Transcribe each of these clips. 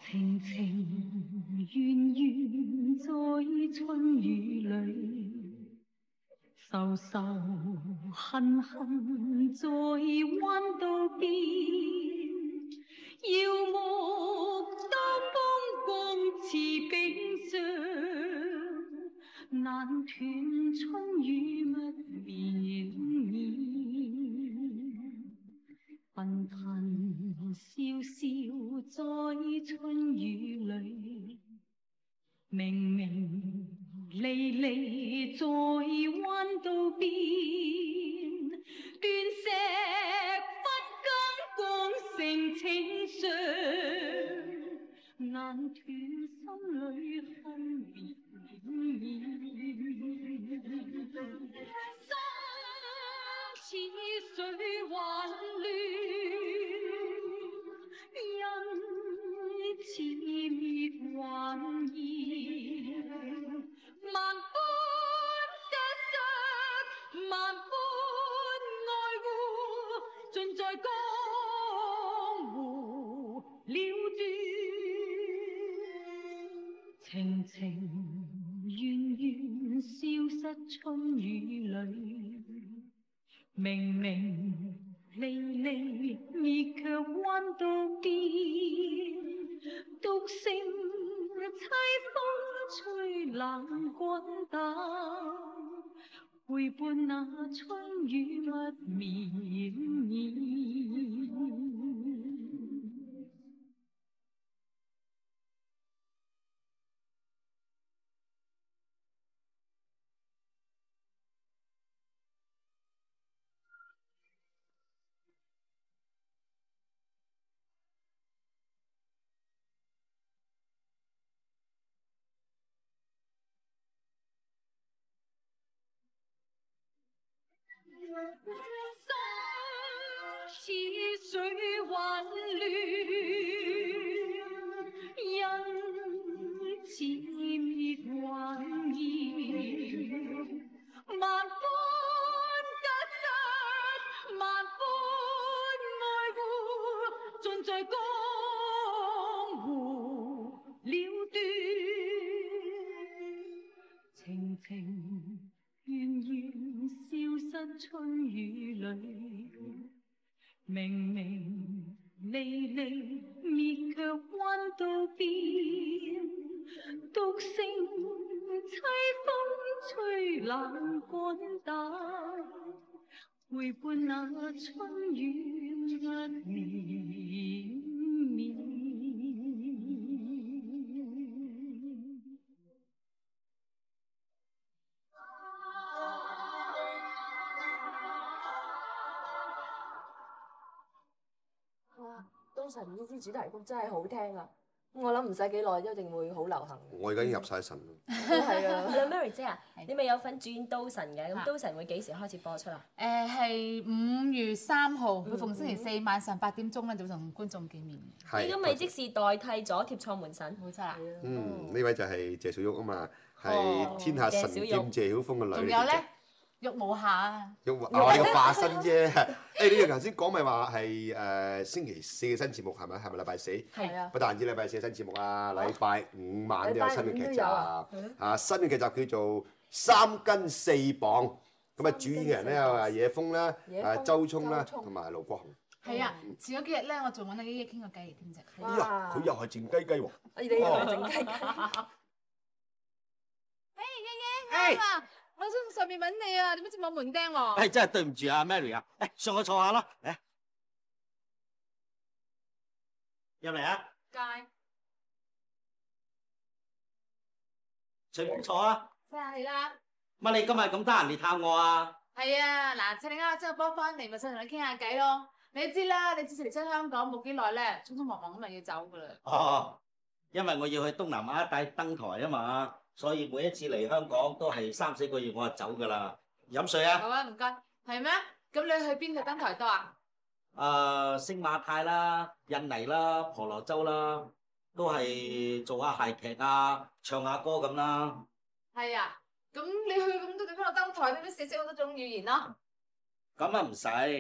情情怨怨在春雨里，愁愁恨恨在彎道邊，耀目當風光似冰霜，難斷春雨密綿綿。頻頻笑笑在春雨裏，明明離離在彎道邊，斷石不甘講成情傷，難斷心裏恨綿綿。心似水幻亂，因似滅還燃，萬般得失，萬般愛護，盡在江湖了斷。情情怨怨消失春雨裏，明明離離而卻彎道邊，獨剩凄風吹冷滾蛋，陪伴那春雨密綿綿。心似水幻亂，因似滅還燃，萬般得失，萬般愛護，盡在江湖了斷。情情怨怨消失春雨裏，明明離離滅卻彎道邊，獨剩凄風吹冷滾蛋，陪伴那春雨密綿綿。 都神呢支主題曲真係好聽啊！我諗唔使幾耐一定會好流行。 我而家已經入晒神啦。 係啊，Mary 姐啊，你咪有份主演都神嘅，咁都神會幾時開始播出啊？ 係5月3號，每逢星期4晚上8點鐘咧就會同觀眾見面。 你咁咪即是代替咗貼錯門神？ 冇錯啦。 呢位就係謝小玉啊嘛，係天下神劍謝曉峰嘅女。 仲有咧？玉無瑕啊！ 玉無瑕，你個化身啫。你哋頭先講咪話係星期4嘅新節目係咪？係咪禮拜4？ 係啊。 不但止禮拜4新節目啊，禮拜5晚都有新嘅劇集。新嘅劇集叫做《3斤4磅》，咁啊主演嘅人咧有野風啦、周聰啦，同埋盧國雄。 係啊，前嗰幾日咧，我仲揾阿姨傾過偈添啫。 哎呀，佢又係靜雞雞喎！ 你又係靜雞雞。 姨啊！我想上面揾你啊，點解冇門釘喎？ 真係對唔住啊 ，Mary 啊，上去坐下啦，嚟入嚟啊！ 街隨便坐啊！ 係啦。 乜你今日咁得閒嚟探我啊？ 係啊，嗱，趁你啱將個波翻嚟，咪想同你傾下偈咯。你知啦，你之前嚟親香港冇幾耐咧，匆匆忙忙咁就要走噶啦。 哦，因為我要去東南亞一帶登台啊嘛。所以每一次嚟香港都係3、4個月我就走噶啦。飲水啊！ 好啊，唔該。係咩？咁你去邊度登台多啊？ 星馬泰啦、印尼啦、婆羅洲啦，都係做下諧劇啊、唱下歌咁啦。 係啊，咁你去咁多地方度登台，你都識好多種語言咯。 咁啊唔使，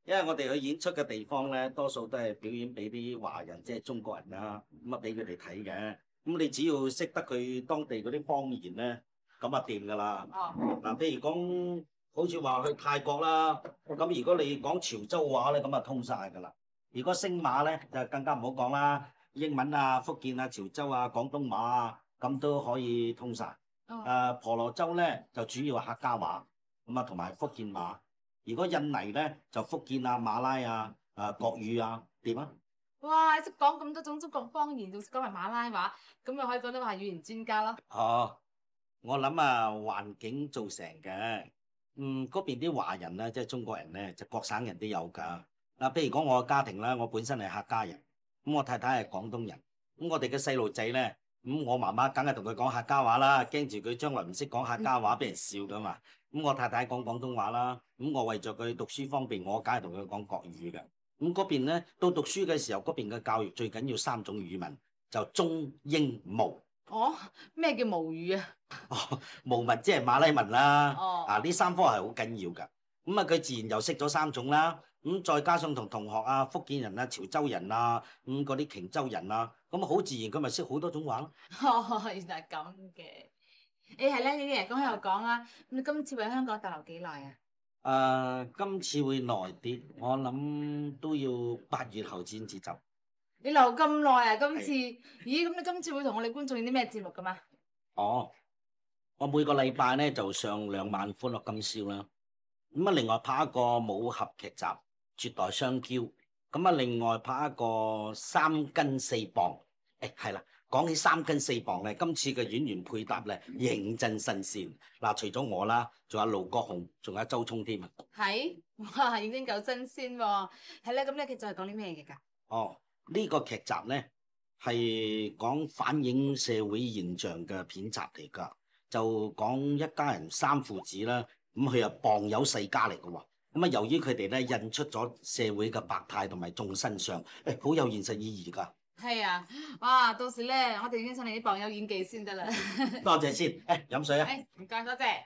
因為我哋去演出嘅地方咧，多數都係表演俾啲華人，即係中國人啦，咁啊俾佢哋睇嘅。咁你只要識得佢當地嗰啲方言咧，咁啊掂㗎啦。嗱，譬如講，好似話去泰國啦，咁如果你講潮州話咧，咁啊通晒㗎啦。如果星馬咧，就更加唔好講啦，英文啊、福建啊、潮州啊、廣東話啊，咁都可以通晒。婆羅洲咧就主要係客家話，咁啊同埋福建話。如果印尼咧就福建啊、馬拉啊、國語啊，點啊？ 哇！識講咁多種中國方言，仲識講埋馬拉話，咁咪可以講到係語言專家咯。 哦，我諗啊，環境造成嘅。嗰邊啲華人咧，即係中國人咧，就各省人都有㗎。嗱，譬如講我嘅家庭啦，我本身係客家人，咁我太太係廣東人，咁我哋嘅細路仔咧，咁我媽媽梗係同佢講客家話啦，驚住佢將來唔識講客家話，俾人笑㗎嘛。咁我太太講廣東話啦，咁我為咗佢讀書方便，我梗係同佢講國語嘅。咁嗰邊咧，到讀書嘅時候，嗰邊嘅教育最緊要3種語文，就中英巫。 哦，咩叫巫語啊？ 巫文即係馬拉文啦。 哦， 呢3科係好緊要㗎。咁啊，佢自然又識咗3種啦。咁再加上同同學啊、福建人啊、潮州人啊、嗰啲瓊州人啊，咁好自然佢咪識好多種話咯。 原來係咁嘅。係咧，你啲人講喺度講啦。咁你今次喺香港逗留幾耐啊？ 今次會耐啲，我諗都要8月後先至走。 你留咁耐啊？今次，咦？咁你今次會同我哋觀眾演啲咩節目㗎嘛？ 哦，我每個禮拜咧就上2晚歡樂今宵啦。咁啊，另外拍一個武俠劇集《絕代雙驕》。咁啊，另外拍一個3斤4磅。係啦。講起3斤4磅咧，今次嘅演員配搭咧認真新鮮。嗱，除咗我啦，仲有盧國雄，仲有周聰添啊。 係，哇，認真夠新鮮喎。係咧，咁呢劇就係講啲咩嘅㗎？ 哦，呢個劇集咧係講反映社會現象嘅片集嚟㗎，就講一家人3父子啦，咁佢係傍有世家嚟嘅喎。咁啊，由於佢哋咧印出咗社會嘅百態同埋眾生相，好有現實意義㗎。係啊，哇！到時咧，我哋已經上嚟啲傍友演技先得啦。 多謝先，飲水啊！ 唔該，多謝。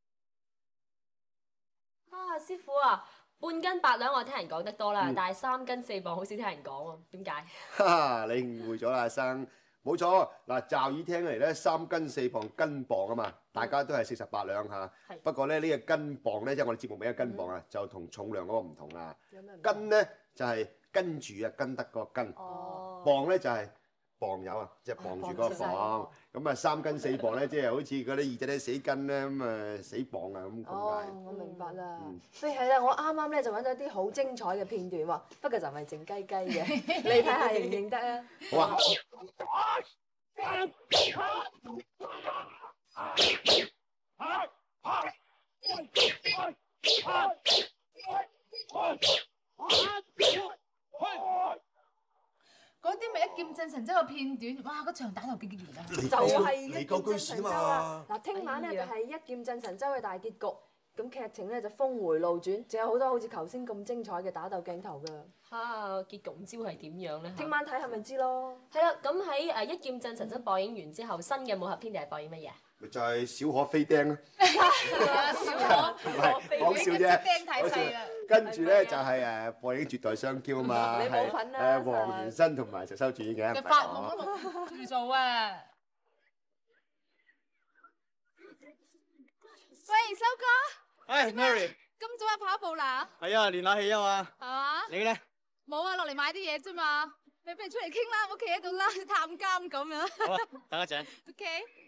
師傅啊，半斤8兩我聽人講得多啦，但係3斤4磅好少聽人講喎，點解？ 你誤會咗啦，阿生，冇錯。嗱，驟耳聽嚟咧，3斤4磅斤磅啊嘛，大家都係48兩嚇。不過咧，呢個斤磅咧，即係我哋節目名嘅斤磅啊，就同重量嗰個唔同啦。斤咧就係跟住啊，跟得個斤。磅咧就係磅友啊，即係磅住個磅。咁啊3斤4磅咧，即係好似嗰啲二仔咧死斤咧，咁啊死磅啊咁解。 我明白啦。係啦，我啱啱咧就揾到一啲好精彩嘅片段喎，不過就唔係靜雞雞嘅，你睇下認唔認得啊？ 好啊。 嗰啲咪一劍震神州嘅片段，哇！嗰場打鬥幾完啊！ 就係一劍震神州啦。嗱，聽晚咧就係一劍震神州嘅大結局，咁劇情咧就峰迴路轉，仲有好多好似頭先咁精彩嘅打鬥鏡頭㗎。 結局唔知會係點樣咧？ 聽晚睇係咪知咯？ 係啦，咁喺一劍震神州播映完之後，新嘅武俠片定係播映乜嘢？ 咪就係小可飛釘咯。 小可飛釘， 講笑啫。 釘太細啦。 跟住咧就係播映絕代雙驕啊嘛， 你冇份啦。 黃元申同埋石修主演嘅。 發夢都冇住做啊！喂，修哥。 Mary。 今早去跑步啦？ 係啊，練下氣啊嘛。 係嘛？ 你咧？ 冇啊，落嚟買啲嘢啫嘛。你不如出嚟傾啦，我企喺度啦，似探監咁樣。 好啊，等一陣。 OK。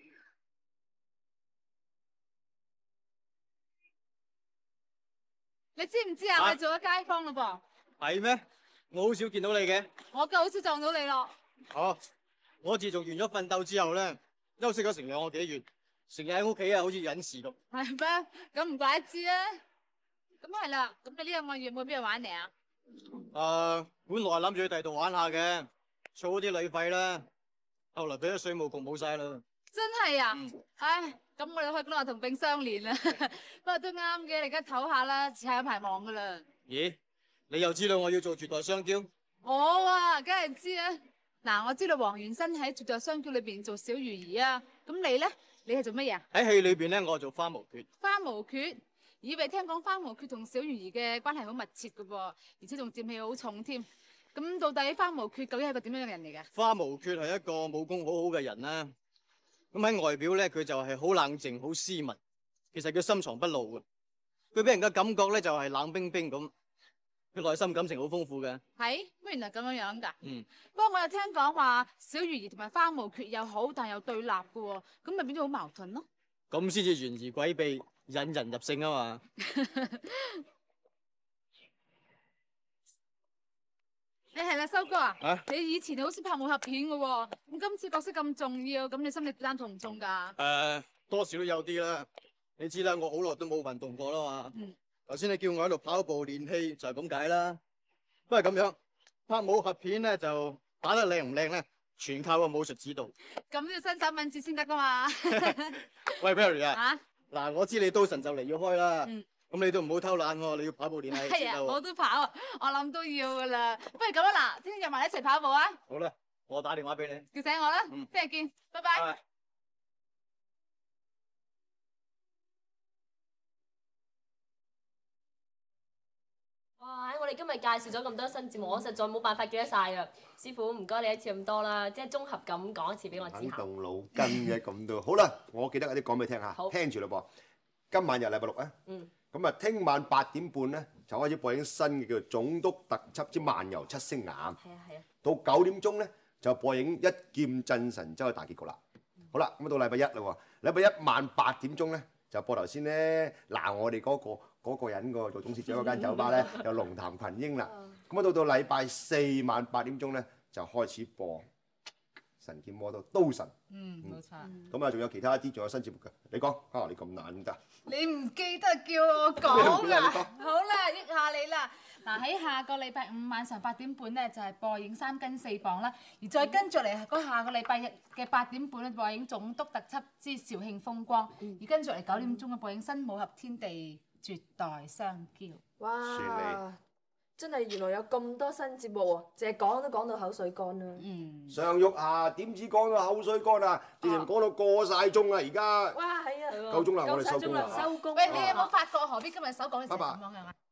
你知唔知啊？我哋做咗街坊嘞噃。 係咩？我好少見到你嘅。 我夠好少撞到你咯。 我自從完咗奮鬥之後咧，休息咗成2個幾月，成日喺屋企啊，好似隱士咁。 係咩？咁唔怪之啦。咁係啦，咁你呢2個月會邊度玩嚟啊？ 本來諗住去第度玩下嘅，儲好啲旅費啦，後來俾咗稅務局冇晒啦。 真係啊！唉，咁我哋可以講話同病相憐啦。不過都啱嘅，你而家唞下啦，遲下有排忙噶啦。 咦？你又知道我要做絕代雙驕？ 我啊，梗係知啦。嗱，我知道黃元申喺絕代雙驕裏邊做小魚兒啊。咁你咧？你係做乜嘢啊？ 喺戲裏邊咧，我係做花無缺。 花無缺。 以為聽講花無缺同小魚兒嘅關係好密切嘅噃，而且仲佔氣好重添。咁到底花無缺究竟係個點樣嘅人嚟嘅？ 花無缺係一個武功好好嘅人啦。咁喺外表咧，佢就係好冷靜、好斯文。其實佢深藏不露嘅。佢俾人嘅感覺咧就係冷冰冰咁。佢內心感情好豐富嘅。 係？乜原來咁樣㗎？ 嗯。 不過我又聽講話小魚兒同埋花無缺又好，但又對立嘅喎，咁咪變咗好矛盾咯。 咁先至懸疑詭秘、引人入勝啊嘛！ 係啦，修哥啊， 啊你以前好少拍武俠片嘅喎，咁今次角色咁重要，咁你心理負擔重唔重㗎？ 多少都有啲啦。你知啦，我好耐都冇運動過啦嘛。 嗯。 頭先你叫我喺度跑步練氣就係咁解啦。不過咁樣拍武俠片咧就打得靚唔靚咧，全靠個武術指導。 咁都要身手敏捷先得㗎嘛。 喂 Perry 啊！ 啊？ 嗱，我知你刀神就嚟要開啦。 嗯。 咁你都唔好偷懶喎，你要跑步練氣先得喎。 我都跑啊，我諗都要㗎啦。不如咁啦，嗱，聽日約埋一齊跑步啊！ 好啦，我打電話俾你。 叫醒我啦， 嗯聽日見，拜拜。 哇！我哋今日介紹咗咁多新節目，我實在冇辦法記得晒㗎。師傅唔該你一次咁多啦，即係綜合咁講一次俾我知下。 肯動腦筋嘅咁都好啦，我記得有啲講俾你聽下，聽住啦噃。今晚又禮拜六啊，咁啊聽晚8點半咧就開始播映新嘅叫做《總督特輯之漫遊七星岩》。係啊。到9點鐘咧就播映《一劍震神州》嘅大結局啦。好啦，咁到禮拜一啦喎，禮拜一晚8點鐘咧就播頭先咧嗱我哋嗰個人個做董事長嗰間酒吧咧有龍潭群英啦。咁啊到禮拜四晚8點鐘咧就開始播神劍魔刀神。 冇錯。 咁啊仲有其他啲仲有新節目嘅，你講啊你咁懶得？ 你唔記得叫我講㗎？好啦，益下你啦。嗱喺下個禮拜五晚上8點半咧就係播映3斤4磅啦，而再跟住嚟嗰下個禮拜日嘅8點半咧播映總督特輯之肇慶風光，而跟住嚟9點鐘嘅播映新武俠天地絕代雙驕。 哇！真係原來有咁多新節目喎，淨係講都講到口水乾啦。 上玉霞點止講到口水乾啊，直情講到過晒鐘啦而家。 哇，係啊， 夠鐘啦，我哋收工啦。 收工。 喂，你有冇發覺何必今日首講嘅時候咁樣嘅？